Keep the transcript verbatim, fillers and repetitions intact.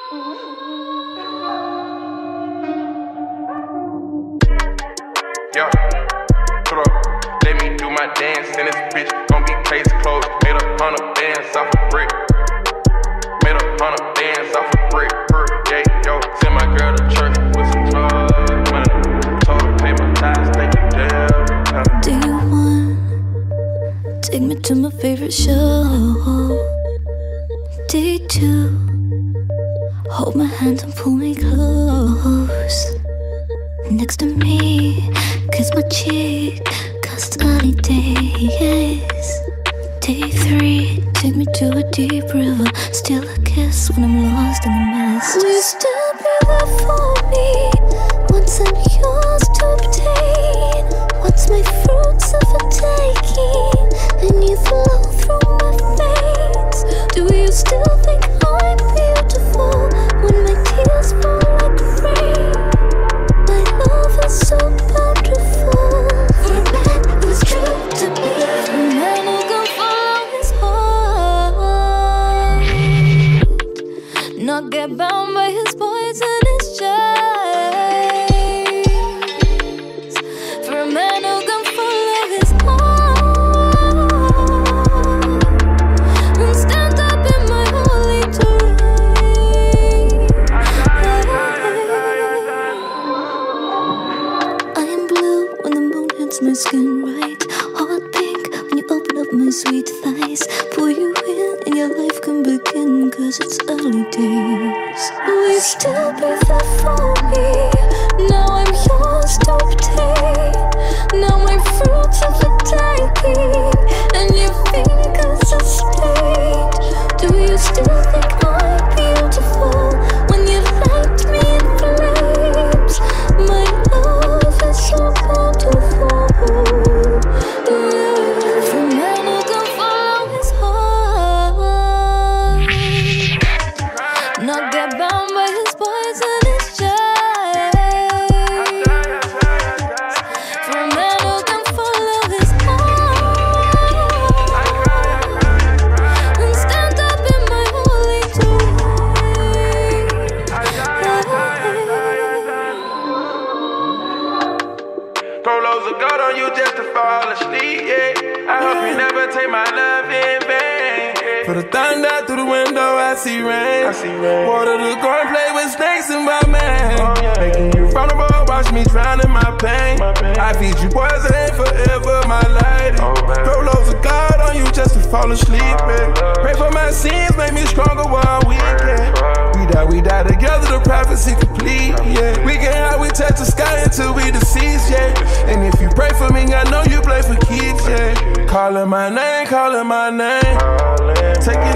Yeah, put up, let me do my dance, and this bitch gon' be case closed. Made a hundred bands off a brick. Made a hundred bands off a brick. Per day, yo, send my girl to church with some drugs. Money, told her pay my tithes, thank you, damn. Do you want take me to my favorite show? Day two, hold my hand and pull me close. Next to me, kiss my cheek, cause it's early days. Day three, take me to a deep river, steal a kiss when I'm lost in the mist. Will you still be there for me, once I'm yours to obtain? What's my fruits of a taking, and you flow through my veins? Do you still think I'm beautiful, when my tears fall like rain? So bountiful for a man who's true to me, for a man who can follow his heart, not get bound by his boys and his chains. For a man who can follow his heart and stand up in my holy terrain. My skin right, hot pink when you open up my sweet thighs. Pull you in and your life can begin, cause it's early days. Will you still be there for me? Now I'm yours to obtain. Now my fruits of the taking, and your fingers are stained. Do you still think I'm beautiful, when you light me in flames? My love is so bountiful. For the thunder through the window, I see rain. I see rain. Water to go and play with snakes in my man. Oh, yeah. Making you vulnerable, watch me drown in my pain. my pain. I feed you poison forever, my lady. Oh, throw loads of God on you just to fall asleep. Oh, pray for my sins, make me stronger while we can. We die, we die together, the prophecy complete. Yeah, we get high, we touch the sky until we deceased. Yeah, and if you pray for me, I know you play for keeps. Yeah, calling my name, calling my name. Take it